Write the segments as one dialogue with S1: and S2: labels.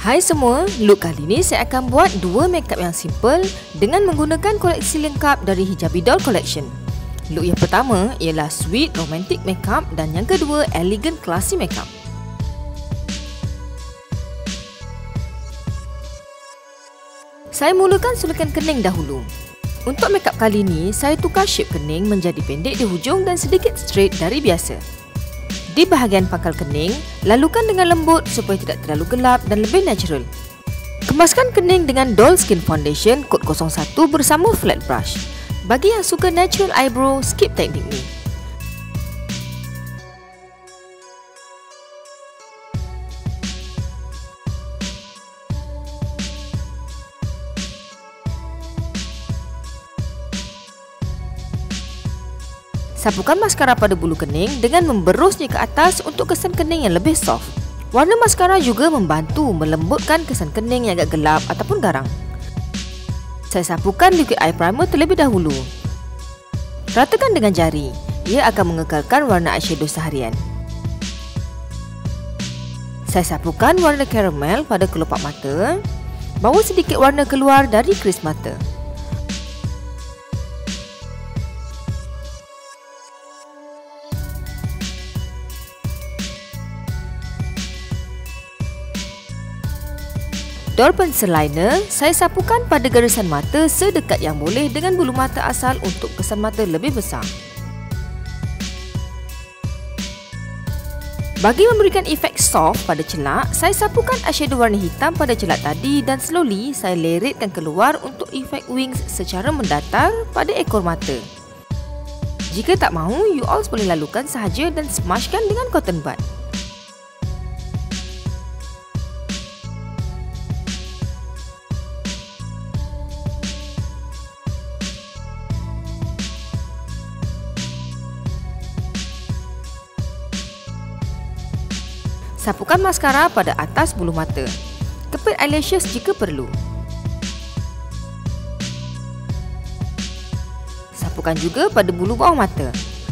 S1: Hai semua, look kali ni saya akan buat dua makeup yang simple dengan menggunakan koleksi lengkap dari Hijabi Doll Collection. Look yang pertama ialah sweet romantic makeup dan yang kedua elegant classy makeup. Saya mulakan sulakan kening dahulu. Untuk makeup kali ni, saya tukar shape kening menjadi pendek di hujung dan sedikit straight dari biasa. Di bahagian pangkal kening, lalukan dengan lembut supaya tidak terlalu gelap dan lebih natural. Kemaskan kening dengan Doll Skin Foundation kod 01 bersama flat brush. Bagi yang suka natural eyebrow, skip teknik ni. Sapukan maskara pada bulu kening dengan memberusnya ke atas untuk kesan kening yang lebih soft. Warna maskara juga membantu melembutkan kesan kening yang agak gelap ataupun garang. Saya sapukan liquid eye primer terlebih dahulu. Ratakan dengan jari. Ia akan mengekalkan warna eyeshadow seharian. Saya sapukan warna caramel pada kelopak mata. Bawa sedikit warna keluar dari kris mata. Doll pencil liner, saya sapukan pada garisan mata sedekat yang boleh dengan bulu mata asal untuk kesan mata lebih besar. Bagi memberikan efek soft pada celak, saya sapukan eyeshadow warna hitam pada celak tadi dan slowly saya leretkan keluar untuk efek wings secara mendatar pada ekor mata. Jika tak mahu, you all boleh lalukan sahaja dan smashkan dengan cotton bud. Sapukan maskara pada atas bulu mata. Kepit eyelashes jika perlu. Sapukan juga pada bulu bawah mata.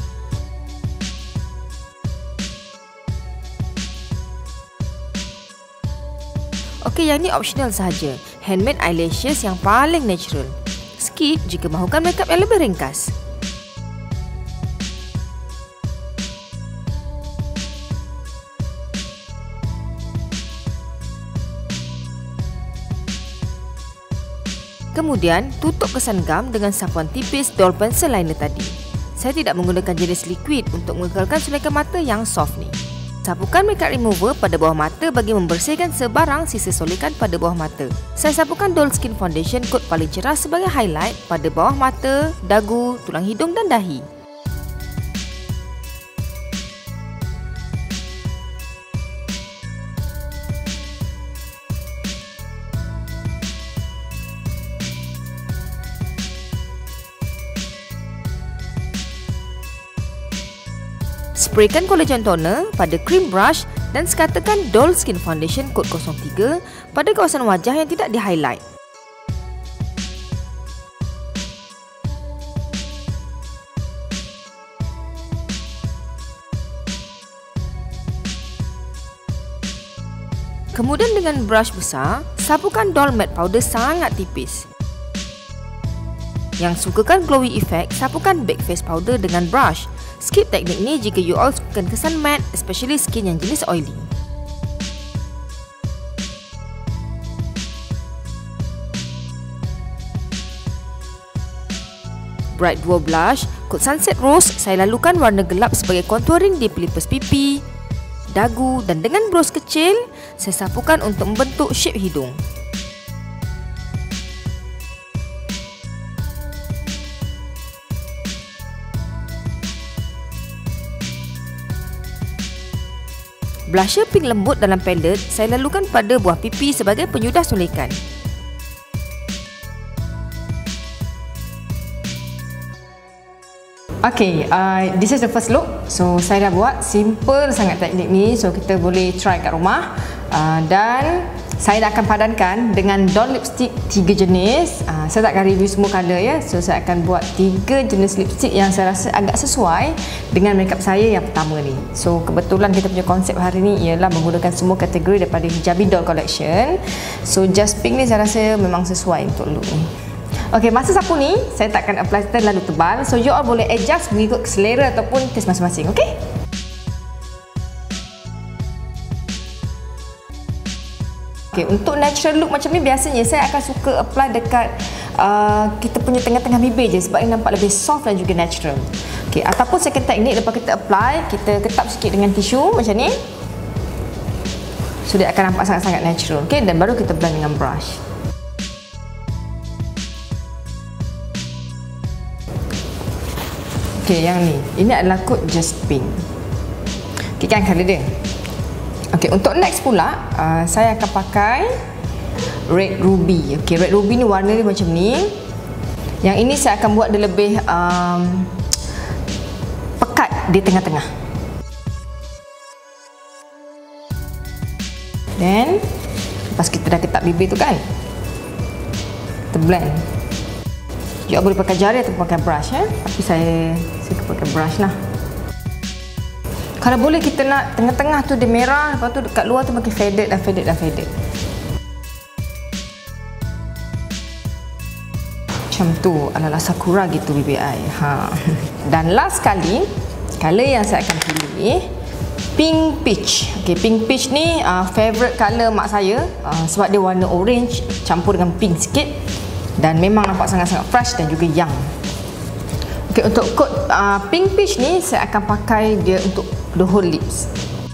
S1: Okey, yang ni optional sahaja. Handmade eyelashes yang paling natural. Skip jika mahukan makeup yang lebih ringkas. Kemudian, tutup kesan gam dengan sapuan tipis doll pencil liner tadi. Saya tidak menggunakan jenis liquid untuk mengekalkan sulaikan mata yang soft ni. Sapukan makeup remover pada bawah mata bagi membersihkan sebarang sisa solekan pada bawah mata. Saya sapukan Doll Skin Foundation kod paling cerah sebagai highlight pada bawah mata, dagu, tulang hidung dan dahi. Spraykan collagen toner pada cream brush dan sekatakan Doll Skin Foundation kod 03 pada kawasan wajah yang tidak di-highlight. Kemudian dengan brush besar, sapukan doll matte powder sangat tipis. Yang sukakan glowy effect, sapukan baked face powder dengan brush. Skip teknik ni jika you all sukakan kesan matte, especially skin yang jenis oily. Bright Duo Blush, kod Sunset Rose, saya lalukan warna gelap sebagai contouring di pelipis pipi, dagu dan dengan brush kecil, saya sapukan untuk membentuk shape hidung. Blusher pink lembut dalam palette, saya lalukan pada buah pipi sebagai penyudah sulekan.
S2: Okay, this is the first look. So, saya dah buat simple sangat teknik ni. So, kita boleh try kat rumah. Dan saya akan padankan dengan Dawn lipstick 3 jenis. Saya tak akan review semua colour ya. So saya akan buat 3 jenis lipstick yang saya rasa agak sesuai dengan makeup saya yang pertama ni. So kebetulan kita punya konsep hari ni ialah menggunakan semua kategori daripada Hijabi Doll Collection. So Just Pink ni saya rasa memang sesuai untuk look ni. Okey, masa sapu ni saya tak akan apply terlalu tebal. So you all boleh adjust mengikut selera ataupun taste masing-masing. Okey? Okay, untuk natural look macam ni biasanya saya akan suka apply dekat kita punya tengah-tengah bibir je sebab ia nampak lebih soft dan juga natural. Okay, ataupun second teknik, lepas kita apply, kita ketap sikit dengan tisu macam ni. So dia akan nampak sangat-sangat natural. Okay, dan baru kita blend dengan brush. Okay, yang ni. Ini adalah coat Just Pink. Okay, kan colour dia. Okay, untuk next pula, saya akan pakai Red Ruby. Okay, Red Ruby ni warna dia macam ni. Yang ini saya akan buat dia lebih pekat di tengah-tengah. Dan lepas kita dah ketap bibir tu kan, kita blend. Juga boleh pakai jari atau pakai brush ya. Tapi saya suka pakai brush lah. Kalau boleh kita nak tengah-tengah tu dia merah, lepas tu dekat luar tu makin faded. Macam tu, ala-ala sakura gitu bibir I. Dan last kali, colour yang saya akan pilih Pink Peach. Okay, Pink Peach ni favourite colour mak saya sebab dia warna orange campur dengan pink sikit dan memang nampak sangat-sangat fresh dan juga young. Okay, untuk coat Pink Peach ni saya akan pakai dia untuk the whole lips.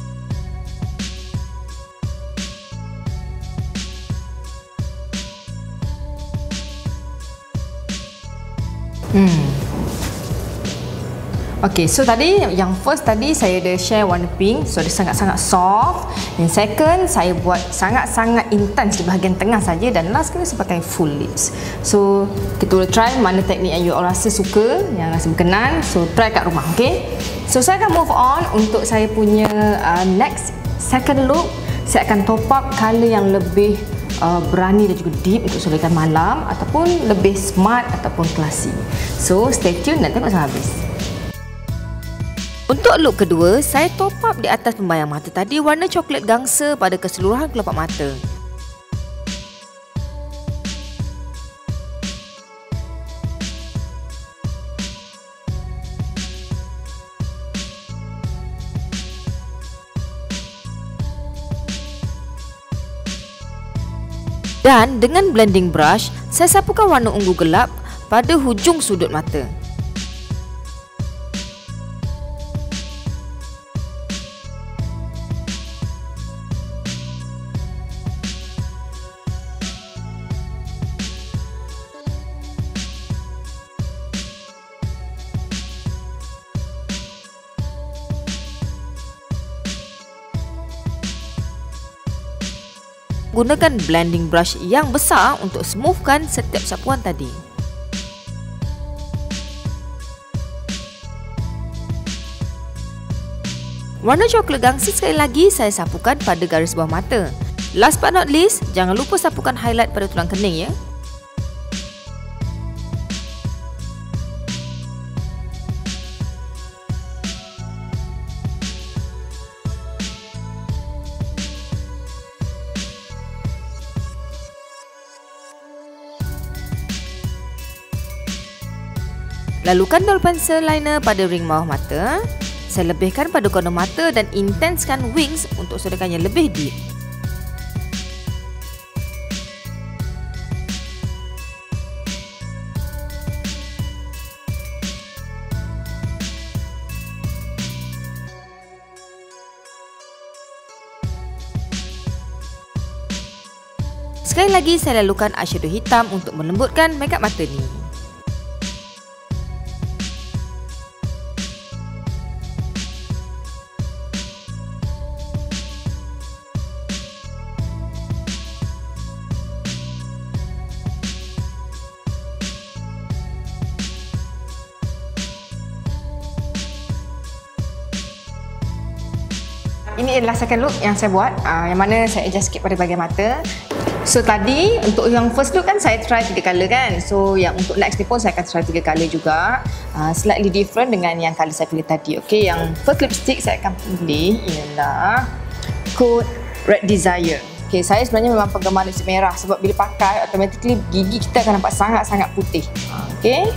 S2: Okay, so tadi yang first tadi saya ada share warna pink, so dia sangat-sangat soft. Yang second saya buat sangat-sangat intense di bahagian tengah saja, dan last kali saya pakai full lips. So kita boleh try mana teknik yang you all rasa suka, yang rasa berkenan. So try kat rumah, okay? So saya akan move on untuk saya punya next second look. Saya akan top up colour yang lebih berani dan juga deep untuk solatkan malam, ataupun lebih smart ataupun classy. So stay tune dan tengok sampai habis.
S1: Untuk look kedua, saya top up di atas pembayang mata tadi warna coklat gangsa pada keseluruhan kelopak mata. Dan dengan blending brush, saya sapukan warna ungu gelap pada hujung sudut mata. Gunakan blending brush yang besar untuk smoothkan setiap sapuan tadi. Warna coklat gangsa sekali lagi saya sapukan pada garis bawah mata. Last but not least, jangan lupa sapukan highlight pada tulang kening ya. Lalukan doll pencil liner pada ring bawah mata. Saya lebihkan pada corner mata dan intenskan wings untuk sodakannya lebih deep. Sekali lagi saya lalukan eyeshadow hitam untuk melembutkan makeup mata ni.
S2: ini adalah second look yang saya buat, yang mana saya adjust sikit pada bahagian mata. So tadi untuk yang first look kan saya try 3 colour kan. So yang untuk next ni pun saya akan try 3 colour juga, slightly different dengan yang colour saya pilih tadi. Okay, yang first lipstick saya akan pilih ialah Code Red Desire. Okay, saya sebenarnya memang penggemar lipstick merah sebab bila pakai automatically gigi kita akan nampak sangat-sangat putih. Okay,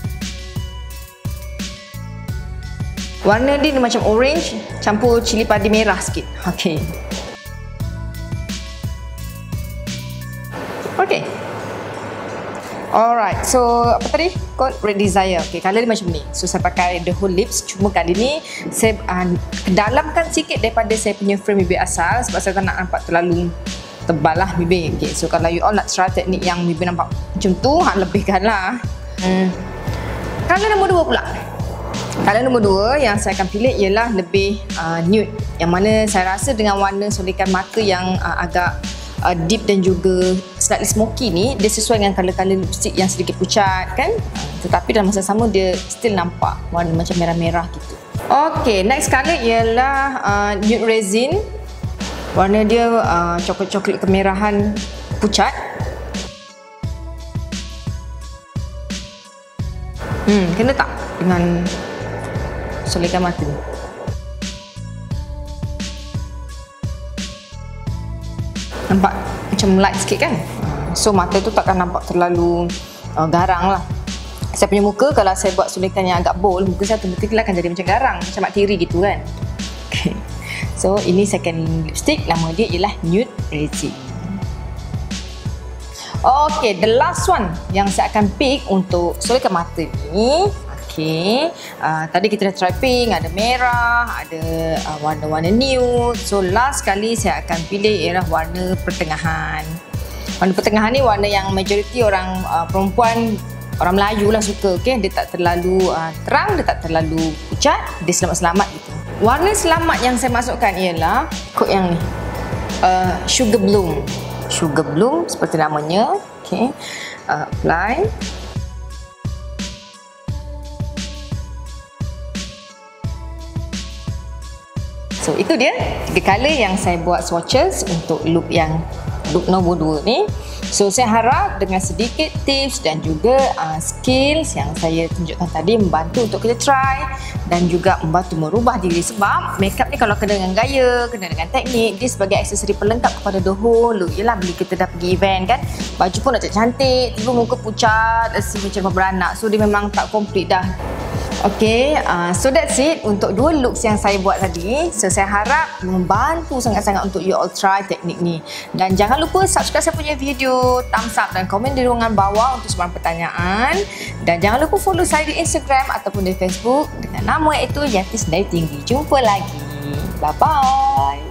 S2: warna dia macam orange campur cili padi merah sikit. Okay. Okay. Alright, so apa tadi? Code Red Desire. Okay, colour dia macam ni. So saya pakai the whole lips. Cuma kali ni saya dalamkan sikit daripada saya punya frame bibir asal sebab saya tak nak nampak terlalu tebal lah bibir. Okay, so kalau you all nak try teknik yang bibir nampak macam tu, lebihkan lah. Colour nombor 2 pula. Colour nombor 2 yang saya akan pilih ialah lebih nude, yang mana saya rasa dengan warna solikan mata yang agak deep dan juga slightly smoky ni, dia sesuai dengan colour-colour lipstick yang sedikit pucat kan, tetapi dalam masa sama dia still nampak warna macam merah-merah gitu. Okay, next colour ialah nude resin. Warna dia coklat-coklat kemerahan pucat. Kena tak dengan solikan mata ni? Nampak macam light sikit kan? So mata tu takkan nampak terlalu garang lah. Saya punya muka kalau saya buat solikan yang agak bold, muka saya automatically akan jadi macam garang, macam mak tiri gitu kan. Okay. So ini second lipstick, nama dia ialah Nude Resin. Okay, the last one yang saya akan pick untuk solikan mata ni. Okay, tadi kita dah try pink, ada merah, ada warna-warna nude. So last kali saya akan pilih ialah warna pertengahan. Warna pertengahan ni warna yang majoriti orang perempuan, orang Melayu lah suka. Okay, dia tak terlalu terang, dia tak terlalu pucat, dia selamat-selamat gitu. Warna selamat yang saya masukkan ialah kod yang ni, Sugar Bloom. Sugar Bloom seperti namanya. Okay, apply. So itu dia 3 colour yang saya buat swatches untuk look nombor 2 ni. So saya harap dengan sedikit tips dan juga skills yang saya tunjukkan tadi membantu untuk kita try dan juga membantu merubah diri, sebab makeup ni kalau kena dengan gaya, kena dengan teknik, dia sebagai aksesori pelengkap kepada the whole look. Yelah, bila kita dah pergi event kan, baju pun nak cantik, tiba muka pucat, macam beranak, so dia memang tak complete dah. Okay, so that's it untuk 2 looks yang saya buat tadi. So saya harap membantu sangat-sangat untuk you all try teknik ni. Dan jangan lupa subscribe saya punya video, thumbs up dan komen di ruangan bawah untuk sembarang pertanyaan. Dan jangan lupa follow saya di Instagram ataupun di Facebook dengan nama iaitu Yati Sendiri Tinggi. Jumpa lagi. Bye-bye.